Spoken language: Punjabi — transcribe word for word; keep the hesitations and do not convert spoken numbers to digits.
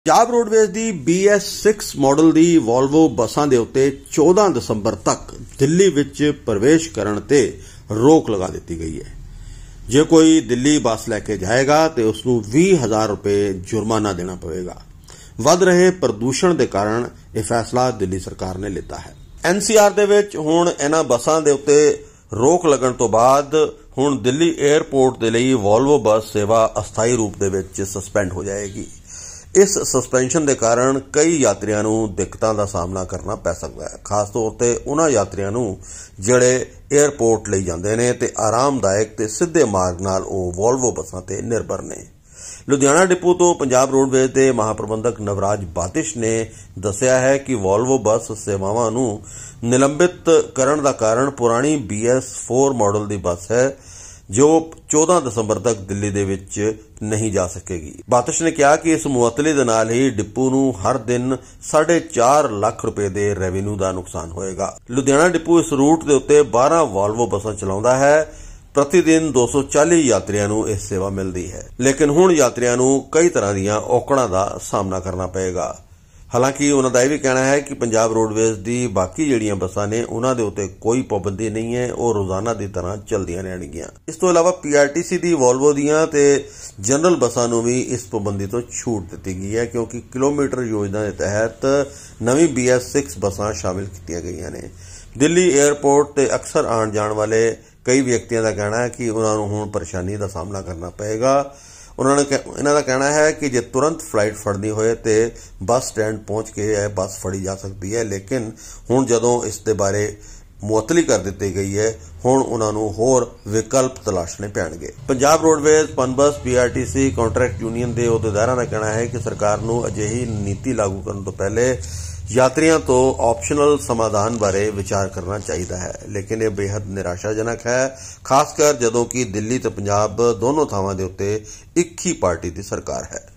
ਪੰਜਾਬ ਰੋਡਵੇਜ਼ ਦੀ ਬੀ ਐਸ ਸਿਕਸ ਮਾਡਲ ਦੀ ਵੋਲਵੋ ਬੱਸਾਂ ਦੇ ਉੱਤੇ ਚੌਦਾਂ ਦਸੰਬਰ ਤੱਕ ਦਿੱਲੀ ਵਿੱਚ ਪ੍ਰਵੇਸ਼ ਕਰਨ ਤੇ ਰੋਕ ਲਗਾ ਦਿੱਤੀ ਗਈ ਹੈ। ਜੇ ਕੋਈ ਦਿੱਲੀ ਬੱਸ ਲੈ ਕੇ ਜਾਏਗਾ ਤੇ ਉਸ ਨੂੰ ਵੀਹ ਹਜ਼ਾਰ ਰੁਪਏ ਜੁਰਮਾਨਾ ਦੇਣਾ ਪਵੇਗਾ। ਵੱਧ ਰਹੇ ਪ੍ਰਦੂਸ਼ਣ ਦੇ ਕਾਰਨ ਇਹ ਫੈਸਲਾ ਦਿੱਲੀ ਸਰਕਾਰ ਨੇ ਲਿੱਤਾ ਹੈ। ਐਨ ਸੀ ਆਰ ਦੇ ਵਿੱਚ ਹੁਣ ਇਹਨਾਂ ਬੱਸਾਂ ਦੇ ਉੱਤੇ ਰੋਕ ਲੱਗਣ ਤੋਂ ਬਾਅਦ ਹੁਣ ਦਿੱਲੀ 에ਅਰਪੋਰਟ ਦੇ ਲਈ ਵੋਲਵੋ ਬੱਸ ਸੇਵਾ ਅਸਥਾਈ ਰੂਪ ਦੇ ਵਿੱਚ ਸਸਪੈਂਡ ਹੋ ਜਾਏਗੀ। ਇਸ ਸਸਪੈਂਸ਼ਨ ਦੇ ਕਾਰਨ ਕਈ ਯਾਤਰੀਆਂ ਨੂੰ ਦਿੱਕਤਾਂ ਦਾ ਸਾਹਮਣਾ ਕਰਨਾ ਪੈ ਸਕਦਾ ਹੈ, ਖਾਸ ਤੌਰ ਤੇ ਉਹਨਾਂ ਯਾਤਰੀਆਂ ਨੂੰ ਜਿਹੜੇ 에ਅਰਪੋਰਟ ਲਈ ਜਾਂਦੇ ਨੇ ਤੇ ਆਰਾਮਦਾਇਕ ਤੇ ਸਿੱਧੇ ਮਾਰਗ ਨਾਲ ਉਹ ਵੋਲਵੋ ਬੱਸਾਂ ਤੇ ਨਿਰਭਰ ਨੇ। ਲੁਧਿਆਣਾ ਡਿਪੂ ਤੋਂ ਪੰਜਾਬ ਰੋਡਵੇਜ਼ ਦੇ ਮਹਾਪ੍ਰਬੰਧਕ ਨਵਰਾਜ ਬਾਤਿਸ਼ ਨੇ ਦੱਸਿਆ ਹੈ ਕਿ ਵੋਲਵੋ ਬੱਸ ਸੇਵਾਵਾਂ ਨੂੰ ਨਿਲੰਬਿਤ ਕਰਨ ਦਾ ਕਾਰਨ ਪੁਰਾਣੀ ਬੀ ਐਸ ਫੋਰ ਮਾਡਲ ਦੀ ਬੱਸ ਹੈ ਜੋ ਚੌਦਾਂ ਦਸੰਬਰ ਤੱਕ ਦਿੱਲੀ ਦੇ ਵਿੱਚ ਨਹੀਂ ਜਾ ਸਕੇਗੀ। ਬਾਤਿਸ਼ ਨੇ ਕਿਹਾ ਕਿ ਇਸ ਮੁਅੱਤਲੀ ਦੇ ਨਾਲ ਹੀ ਡਿਪੂ ਨੂੰ ਹਰ ਦਿਨ ਸਾਢੇ ਚਾਰ ਲੱਖ ਰੁਪਏ ਦੇ ਰੈਵਨਿਊ ਦਾ ਨੁਕਸਾਨ ਹੋਏਗਾ। ਲੁਧਿਆਣਾ ਡਿਪੂ ਇਸ ਰੂਟ ਦੇ ਉੱਤੇ ਬਾਰਾਂ ਵੋਲਵੋ ਬੱਸਾਂ ਚਲਾਉਂਦਾ ਹੈ। ਪ੍ਰਤੀ ਦਿਨ ਦੋ ਸੌ ਚਾਲੀ ਯਾਤਰੀਆਂ ਨੂੰ ਇਹ ਸੇਵਾ ਮਿਲਦੀ ਹੈ, ਲੇਕਿਨ ਹੁਣ ਯਾਤਰੀਆਂ ਨੂੰ ਕਈ ਤਰ੍ਹਾਂ ਦੀਆਂ ਔਕੜਾਂ ਦਾ ਸਾਹਮਣਾ ਕਰਨਾ ਪਏਗਾ। ਹਾਲਾਂਕਿ ਉਹਨਾਂ ਦਾ ਇਹ ਵੀ ਕਹਿਣਾ ਹੈ ਕਿ ਪੰਜਾਬ ਰੋਡਵੇਜ਼ ਦੀ ਬਾਕੀ ਜਿਹੜੀਆਂ ਬੱਸਾਂ ਨੇ ਉਹਨਾਂ ਦੇ ਉੱਤੇ ਕੋਈ ਪਾਬੰਦੀ ਨਹੀਂ ਹੈ, ਉਹ ਰੋਜ਼ਾਨਾ ਦੀ ਤਰ੍ਹਾਂ ਚੱਲਦੀਆਂ ਰਹਿਣਗੀਆਂ। ਇਸ ਤੋਂ ਇਲਾਵਾ ਪੀ ਆਰ ਟੀ ਸੀ ਦੀ ਵੋਲਵੋ ਦੀਆਂ ਤੇ ਜਨਰਲ ਬੱਸਾਂ ਨੂੰ ਵੀ ਇਸ ਪਾਬੰਦੀ ਤੋਂ ਛੂਟ ਦਿੱਤੀ ਗਈ ਹੈ, ਕਿਉਂਕਿ ਕਿਲੋਮੀਟਰ ਯੋਜਨਾ ਦੇ ਤਹਿਤ ਨਵੀਂ ਬੀ ਐਸ ਸਿਕਸ ਬੱਸਾਂ ਸ਼ਾਮਿਲ ਕੀਤੀਆਂ ਗਈਆਂ ਨੇ। ਦਿੱਲੀ 에ਅਰਪੋਰਟ ਤੇ ਅਕਸਰ ਆਉਣ ਜਾਣ ਵਾਲੇ ਕਈ ਵਿਅਕਤੀਆਂ ਦਾ ਕਹਿਣਾ ਹੈ ਕਿ ਉਹਨਾਂ ਨੂੰ ਹੁਣ ਪਰੇਸ਼ਾਨੀ ਦਾ ਸਾਹਮਣਾ ਕਰਨਾ ਪਏਗਾ। ਉਹਨਾਂ ਨੇ ਇਹਨਾਂ ਦਾ ਕਹਿਣਾ ਹੈ ਕਿ ਜੇ ਤੁਰੰਤ ਫਲਾਈਟ ਫੜਨੀ ਹੋਏ ਤੇ ਬੱਸ ਸਟੈਂਡ ਪਹੁੰਚ ਕੇ ਇਹ ਬੱਸ ਫੜੀ ਜਾ ਸਕਦੀ ਹੈ, ਲੇਕਿਨ ਹੁਣ ਜਦੋਂ ਇਸ ਦੇ ਬਾਰੇ ਮੁਅੱਤਲੀ ਕਰ ਦਿੱਤੀ ਗਈ ਹੈ, ਹੁਣ ਉਹਨਾਂ ਨੂੰ ਹੋਰ ਵਿਕਲਪ ਤਲਾਸ਼ਣੇ ਪੈਣਗੇ। Punjab roadways, Punbus, P R T C contract union ਦੇ ਅਹੁਦੇਦਾਰਾਂ ਦਾ ਕਹਿਣਾ ਹੈ ਕਿ ਸਰਕਾਰ ਨੂੰ ਅਜਿਹੀ ਨੀਤੀ ਲਾਗੂ ਕਰਨ ਤੋਂ ਪਹਿਲੇ ਯਾਤਰੀਆਂ ਤੋਂ ਆਪਸ਼ਨਲ ਸਮਾਧਾਨ ਬਾਰੇ ਵਿਚਾਰ ਕਰਨਾ ਚਾਹੀਦਾ ਹੈ, ਲੇਕਿਨ ਇਹ ਬੇहद ਨਿਰਾਸ਼ਾਜਨਕ ਹੈ, ਖਾਸ ਕਰ ਜਦੋਂ ਕਿ ਦਿੱਲੀ ਤੇ ਪੰਜਾਬ ਦੋਨੋਂ ਥਾਵਾਂ ਦੇ ਉੱਤੇ ਇੱਕ ਹੀ ਪਾਰਟੀ ਦੀ ਸਰਕਾਰ ਹੈ।